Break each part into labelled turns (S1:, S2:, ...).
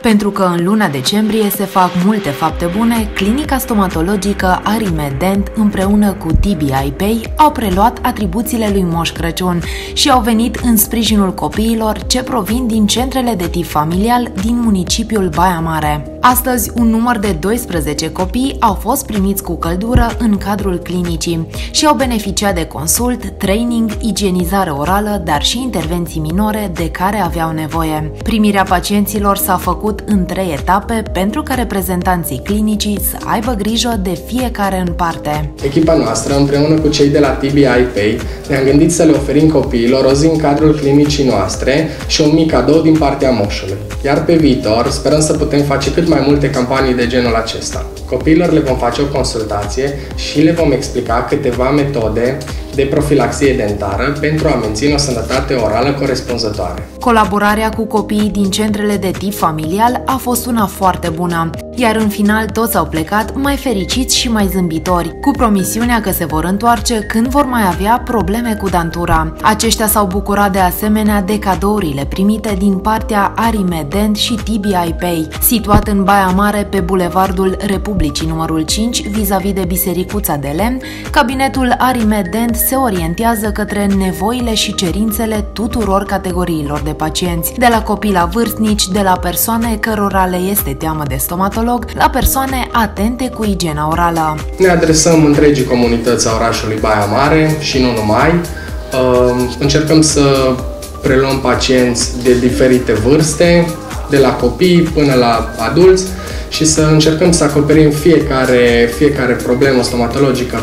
S1: Pentru că în luna decembrie se fac multe fapte bune, clinica stomatologică Arime Dent împreună cu TBI Pay au preluat atribuțiile lui Moș Crăciun și au venit în sprijinul copiilor ce provin din centrele de tip familial din municipiul Baia Mare. Astăzi, un număr de 12 copii au fost primiți cu căldură în cadrul clinicii și au beneficiat de consult, training, igienizare orală, dar și intervenții minore de care aveau nevoie. Primirea pacienților s-a făcut în 3 etape pentru ca reprezentanții clinicii să aibă grijă de fiecare în parte.
S2: Echipa noastră, împreună cu cei de la TBI Pay, ne-am gândit să le oferim copiilor o zi în cadrul clinicii noastre și un mic cadou din partea moșului. Iar pe viitor sperăm să putem face cât mai multe campanii de genul acesta. Copiilor le vom face o consultație și le vom explica câteva metode de profilaxie dentară pentru a menține o sănătate orală corespunzătoare.
S1: Colaborarea cu copiii din centrele de tip familial a fost una foarte bună, iar în final toți au plecat mai fericiți și mai zâmbitori, cu promisiunea că se vor întoarce când vor mai avea probleme cu dantura. Aceștia s-au bucurat de asemenea de cadourile primite din partea Arime Dent și TBI Pay, situat în Baia Mare pe Bulevardul Republicii numărul 5, vis-a-vis de Bisericuța de Lemn. Cabinetul Arime Dent se orientează către nevoile și cerințele tuturor categoriilor de pacienți, de la copii la vârstnici, de la persoane cărora le este teamă de stomatolog, la persoane atente cu igiena orală.
S2: Ne adresăm întregii comunități a orașului Baia Mare și nu numai. Încercăm să preluăm pacienți de diferite vârste, de la copii până la adulți, și să încercăm să acoperim fiecare problemă stomatologică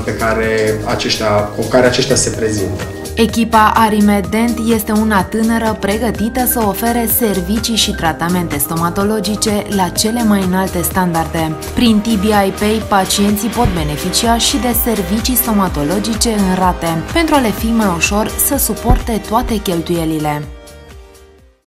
S2: cu care aceștia se prezintă.
S1: Echipa Arime Dent este una tânără pregătită să ofere servicii și tratamente stomatologice la cele mai înalte standarde. Prin TBI Pay, pacienții pot beneficia și de servicii stomatologice în rate, pentru a le fi mai ușor să suporte toate cheltuielile.